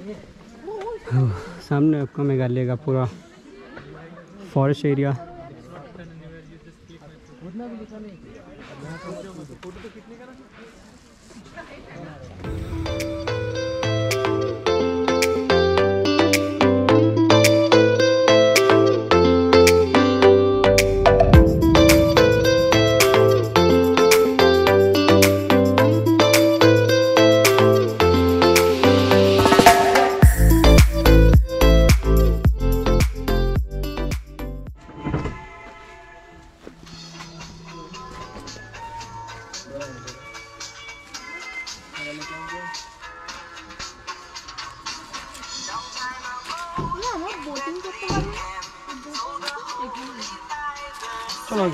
सामने आपका मेघालय का पूरा फॉरेस्ट एरिया। चलो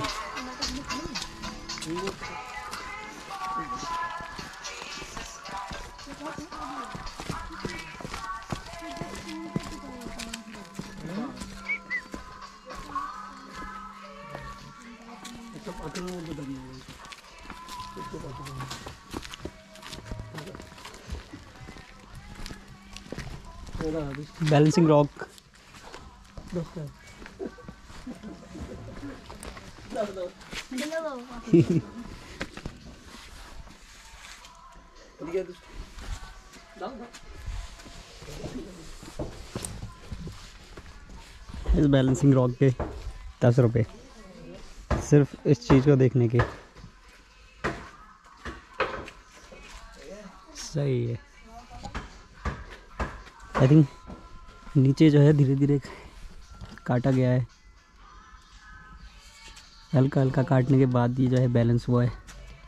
बैलेंसिंग रॉक। इस बैलेंसिंग रॉक के 10 रुपये सिर्फ इस चीज़ को देखने के। सही है। आई थिंक नीचे जो है धीरे धीरे काटा गया है, हल्का हल्का काटने के बाद ये जो है बैलेंस हुआ है।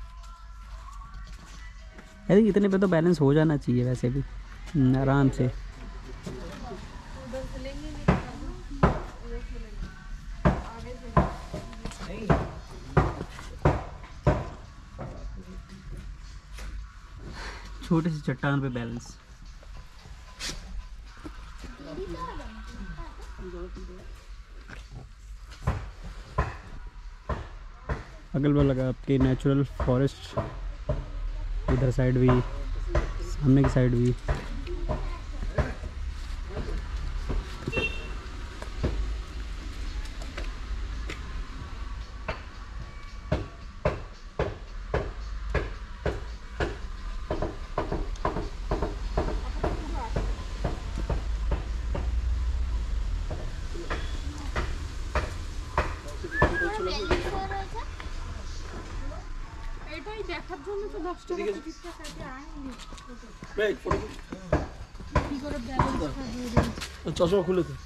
आई थिंक इतने पे तो बैलेंस हो जाना चाहिए वैसे भी आराम से। छोटे से चट्टान पे बैलेंस। अगल बगल आपके नेचुरल फॉरेस्ट, इधर साइड भी, सामने की साइड भी। চশমা খুলে তো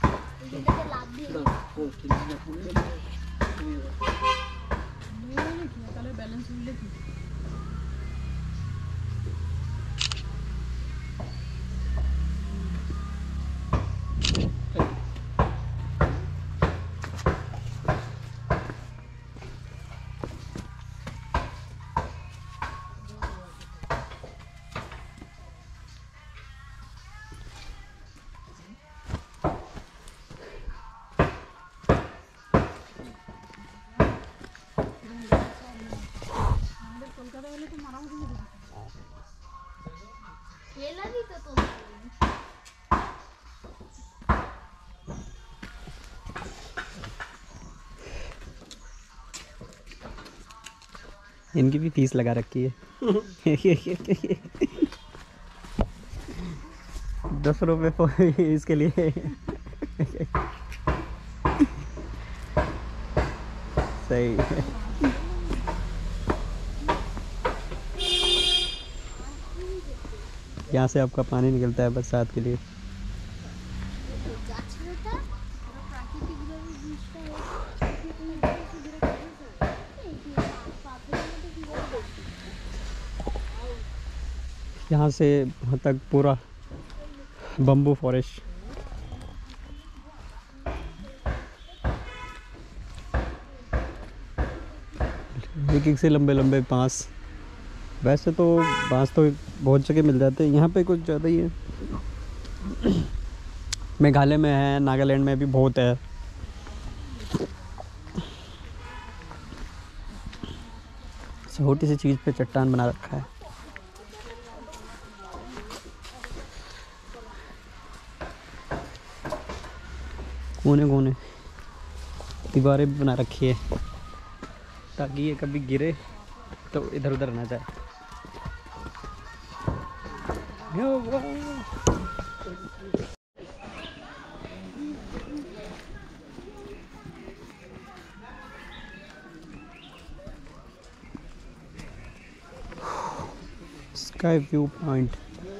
इनकी भी फीस लगा रखी है 10 रुपये इसके लिए। सही है। यहाँ से आपका पानी निकलता है बरसात के लिए। यहाँ से वहाँ तक पूरा बम्बू फॉरेस्ट। एक एक से लंबे लंबे बांस। वैसे तो बांस तो बहुत जगह मिल जाते हैं, यहाँ पे कुछ ज़्यादा ही है। मेघालय में है, नागालैंड में भी बहुत है। छोटी सी चीज़ पे चट्टान बना रखा है। कोने कोने दीवारें भी बना रखी है ताकि ये कभी गिरे तो इधर उधर ना जाए। Sky view point.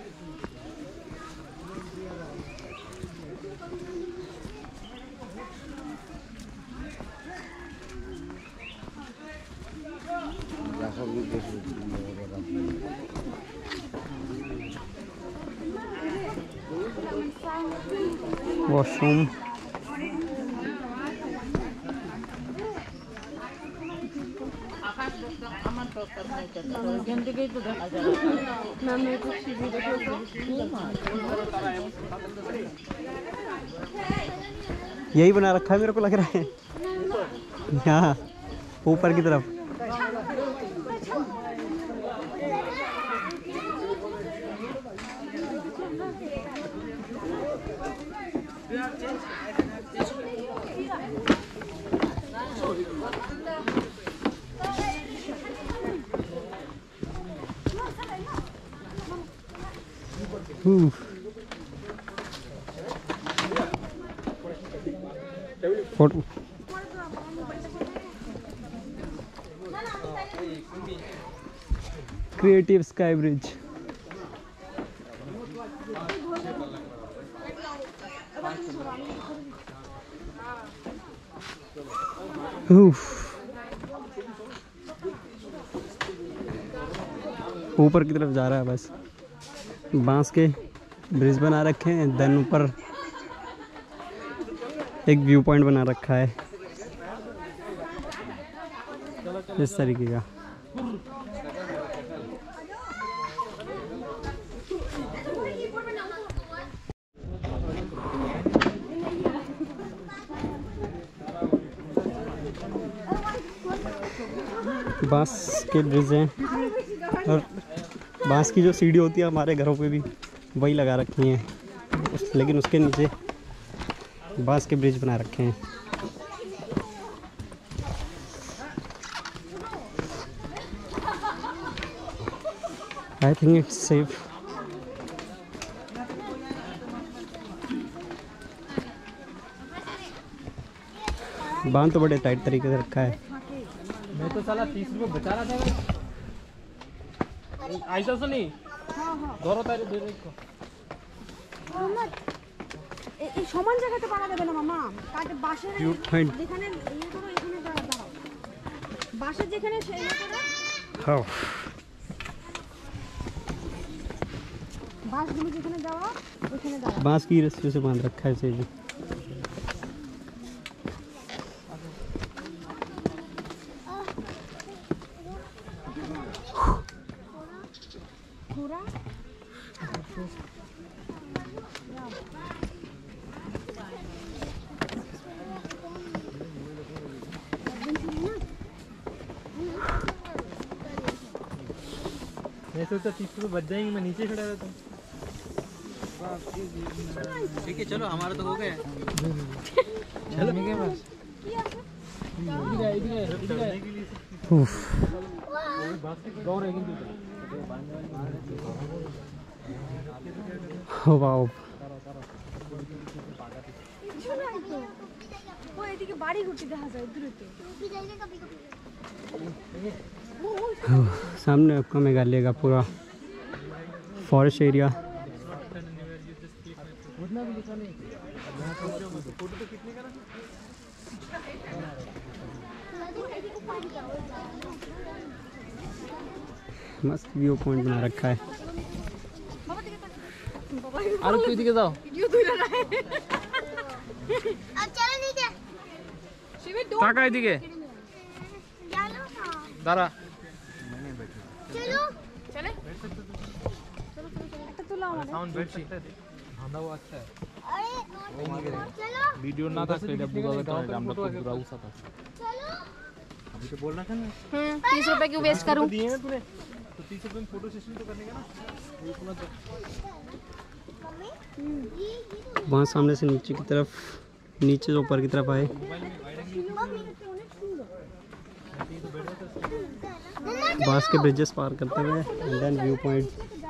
वॉशरूम। यही बना रखा है मेरे को लग रहा है यहाँ ऊपर की तरफ। Photo creative sky bridge. ऊपर की तरफ जा रहा है बस। बांस के ब्रिज बना रखे हैं, देन ऊपर एक व्यू पॉइंट बना रखा है इस तरीके का। बांस के ब्रिज हैं और बांस की जो सीढ़ी होती है हमारे घरों पे भी वही लगा रखी हैं, लेकिन उसके नीचे बांस के ब्रिज बना रखे हैं। I think it's safe. बांध तो बड़े टाइट तरीके से रखा है। मैं तो साला 30 रुपये बचा रहा था। ऐसा तो नहीं ধরো তারে দে রেখো এই সমান জায়গাতে পাড়া দেবে না মামা, কাটে বাঁশের যেখানে ইয়ে করো এখানে দাঁড়াও, বাঁশের যেখানে সেই ইয়ে করো। হ্যাঁ बाँसগুলো যেখানে দেওয়া ওখানে দাঁড়াও। बांस की रस्सी से बांध रखा है इसे भी। पूरा मैं सोचा 30 रुपये बच जाएंगे, मैं नीचे खड़ा रहता हूँ। ठीक है चलो हमारा तो हो गया। चलो मैं क्या बस वाओ ও এদিকে বাড়ি ঘুরতে দেখা যায় দূরতে। सामने आपका मेघालय का पूरा फॉरेस्ट एरिया। मस्त व्यू पॉइंट बना रखा है। আর তুই দিকে যাও। ভিডিও তুলে না আর চলে নিচে শিবের দৌড় তাকা এদিকে জানো না দাঁড়া। চলো চলে একটা তুলা আমাদের সাউন্ড বেশি ধাঁধা ও আচ্ছা আরে চলো ভিডিও না থাকলে এটা বুঝাবে তো আমরা তো পুরো উসাত আছে। चलो अभी तो बोलना था ना 30 रुपए क्यों वेस्ट करूं? दिए ना तूने तो 30 रुपए में फोटो सेशन तो करने का ना। इतना तो वहाँ सामने से नीचे की तरफ नीचे से ऊपर की तरफ आए। बांस के ब्रिजेस पार करते हुए एंड देन व्यू पॉइंट।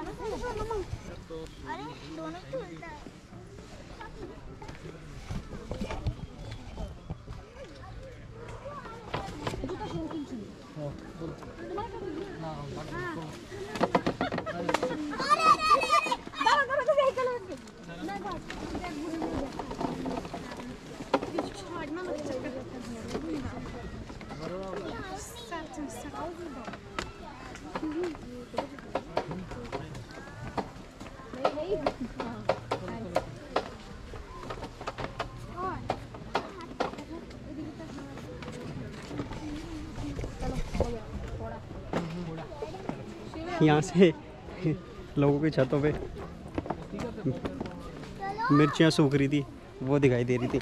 यहाँ से लोगों की छतों पे मिर्चियाँ सूख रही थी, वो दिखाई दे रही थी।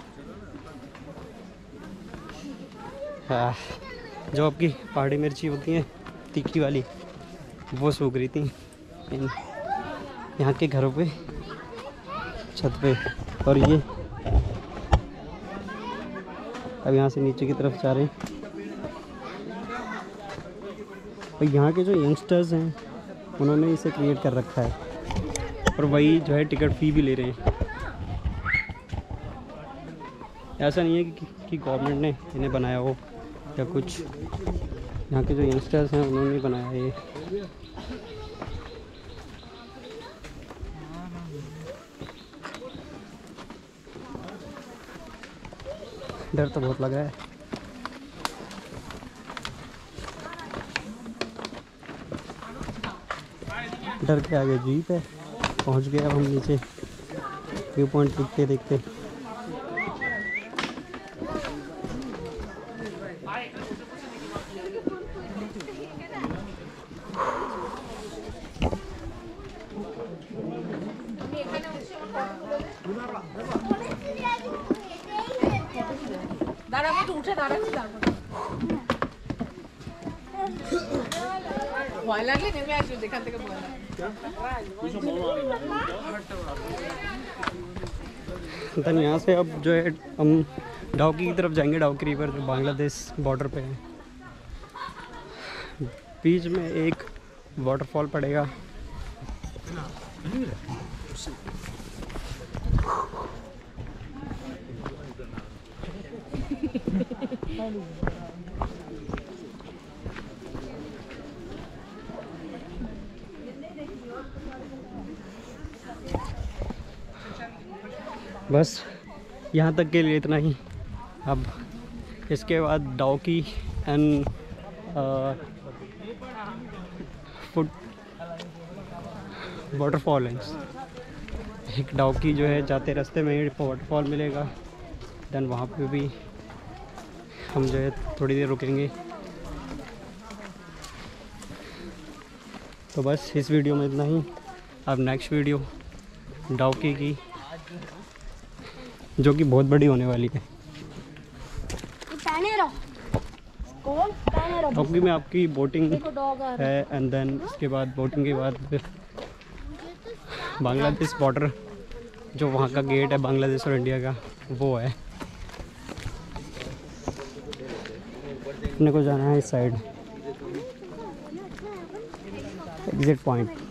हाँ, जो आपकी पहाड़ी मिर्ची होती हैं तीखी वाली, वो सूख रही थी यहाँ के घरों पे छत पे। और ये अब यहाँ से नीचे की तरफ जा रहे हैं। और यहाँ के जो यंगस्टर्स हैं उन्होंने इसे क्रिएट कर रखा है और वही जो है टिकट फ़ी भी ले रहे हैं। ऐसा नहीं है कि गवर्नमेंट ने इन्हें बनाया हो या कुछ, यहाँ के जो यंगस्टर्स हैं उन्होंने बनाया है ये। डर तो बहुत लगा है। डर के आगे जीप है। पहुंच गए अब हम नीचे व्यू पॉइंट देखते देखते। ভয় লাগলে নেমে আসবে যেখান থেকে ভয় লাগে। देन यहाँ से अब जो है हम डाउकी की तरफ जाएंगे। डाउकी रिवर जो बांग्लादेश बॉर्डर पे है। बीच में एक वाटरफॉल पड़ेगा। बस यहाँ तक के लिए इतना ही। अब इसके बाद डाउकी एंड फुट वाटरफॉल है। एक डाउकी जो है जाते रास्ते में वाटरफॉल मिलेगा। देन वहाँ पे भी हम जो है थोड़ी देर रुकेंगे। तो बस इस वीडियो में इतना ही। अब नेक्स्ट वीडियो डाउकी की, जो कि बहुत बड़ी होने वाली है। डाउकी में आपकी बोटिंग है एंड देन उसके बाद बोटिंग के बाद फिर बांग्लादेश बॉर्डर, जो वहाँ का गेट है बांग्लादेश और इंडिया का, वो है। अपने को जाना है इस साइड एग्जिट पॉइंट।